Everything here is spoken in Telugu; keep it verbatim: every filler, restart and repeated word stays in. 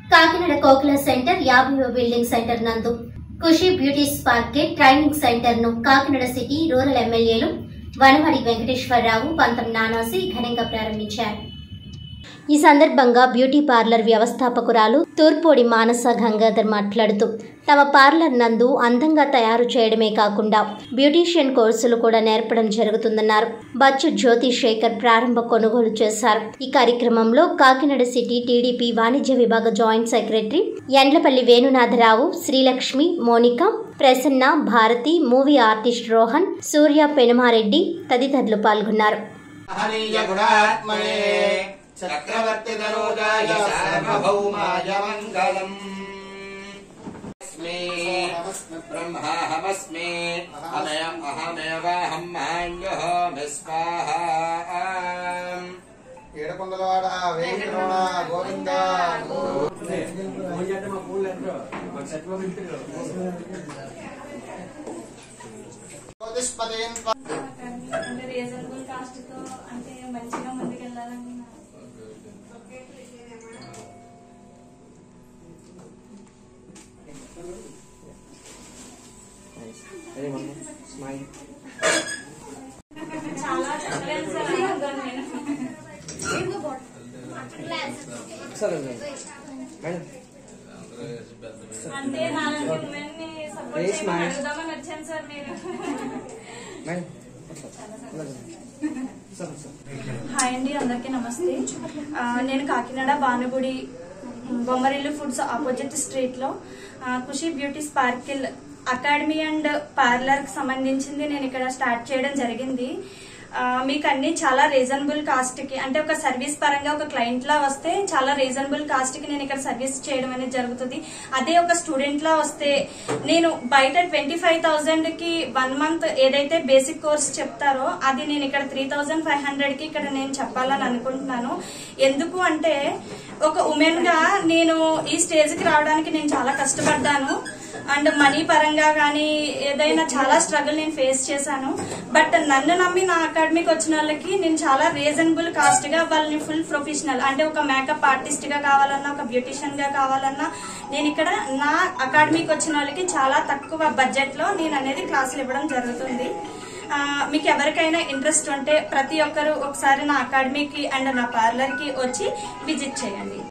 కాకినాడ కోకిల సెంటర్ యాభైవ బిల్డింగ్ సెంటర్ నందు Khushi beauty spark training centre ను కాకినాడ సిటీ రూరల్ ఎమ్మెల్యేలు వనమడి వెంకటేశ్వరరావు పంతం నానాసి ఘనంగా ప్రారంభించారు. ఈ సందర్భంగా బ్యూటీ పార్లర్ వ్యవస్థాపకురాలు తూర్పోడి మానస గంగాధర్ మాట్లాడుతూ తమ పార్లర్ నందు అందంగా తయారు చేయడమే కాకుండా బ్యూటీషియన్ కోర్సులు కూడా నేర్పడం జరుగుతుందన్నారు. బచ్చు జ్యోతి శేఖర్ ప్రారంభ కొనుగోలు చేశారు. ఈ కార్యక్రమంలో కాకినాడ సిటీ టీడీపీ వాణిజ్య విభాగ joint secretary Yendlapalli Venunatharao, Srilakshmi, Monika, Prasanna, Bharathi, movie artist Rohan, Surya Penumareddy తదితరులు పాల్గొన్నారు. చక్రవర్తి దరోజాయ సార్వభౌమాయ మంగళం. బ్రహ్మాహమస్మి అమయం అహమేవాహం మాన్యోహమి స్వాహా. ఏడుకొండలవాడ వెంకటరమణ గోవింద. రీజనబుల్ కాస్ట్ తో అంటే మంచిగా ముందుకెళ్ళాలని చాలా చెప్పలేదు సార్. అంటే నాలుగు ఉమెన్ ని సపోర్ట్ చేయమని అడుగుదామని వచ్చాను సార్. మీరు హాయ్ అండి, అందరికీ నమస్తే. నేను Kakinada Bhanugudi Bommarillu foods opposite street లో Khushi beauty sparkle academy and parlour కి సంబంధించింది నేను ఇక్కడ స్టార్ట్ చేయడం జరిగింది. మీకు అన్ని చాలా రీజనబుల్ కాస్ట్ కి, అంటే ఒక సర్వీస్ పరంగా ఒక క్లయింట్ లా వస్తే చాలా రీజనబుల్ కాస్ట్ కి నేను ఇక్కడ సర్వీస్ చేయడం అనేది జరుగుతుంది. అదే ఒక స్టూడెంట్ లా వస్తే నేను బయట ట్వంటీ ఫైవ్ థౌసండ్ కి వన్ మంత్ ఏదైతే బేసిక్ కోర్స్ చెప్తారో అది నేను ఇక్కడ త్రీ థౌసండ్ ఫైవ్ హండ్రెడ్ కి ఇక్కడ నేను చెప్పాలని అనుకుంటున్నాను. ఎందుకు అంటే ఒక ఉమెన్ గా నేను ఈ స్టేజ్ కి రావడానికి నేను చాలా కష్టపడ్డాను. అండ్ మనీ పరంగా కానీ ఏదైనా చాలా స్ట్రగుల్ నేను ఫేస్ చేశాను. బట్ నన్ను నమ్మి నా అకాడమీకి వచ్చిన వాళ్ళకి నేను చాలా రీజనబుల్ కాస్ట్ గా వాళ్ళని ఫుల్ ప్రొఫెషనల్, అంటే ఒక మేకప్ ఆర్టిస్ట్ గా కావాలన్నా, ఒక బ్యూటిషియన్ గా కావాలన్నా నేను ఇక్కడ నా అకాడమీకి వచ్చిన వాళ్ళకి చాలా తక్కువ బడ్జెట్ లో నేను అనేది క్లాసులు ఇవ్వడం జరుగుతుంది. మీకు ఎవరికైనా ఇంట్రెస్ట్ ఉంటే ప్రతి ఒక్కరు ఒకసారి నా అకాడమీకి అండ్ నా పార్లర్ కి వచ్చి విజిట్ చేయండి.